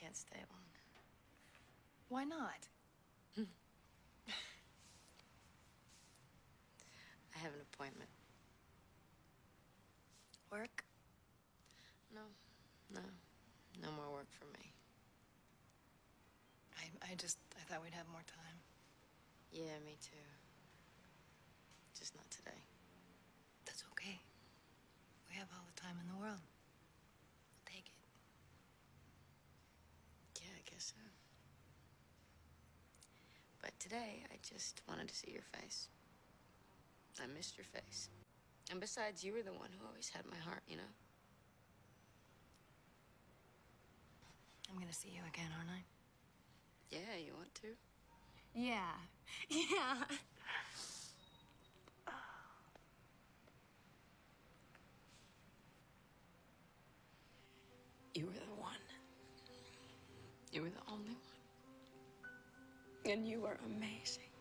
can't stay long. Why not? I have an appointment. Work? No, no. No more work for me. I thought we'd have more time. Yeah, me too. Just not today. That's okay. We have all the time in the world. Take it. Yeah, I guess so. But today, I just wanted to see your face. I missed your face. And besides, you were the one who always had my heart, you know? I'm gonna see you again, aren't I? Yeah, you want to? Yeah. Yeah. You were the one. You were the only one. And you were amazing.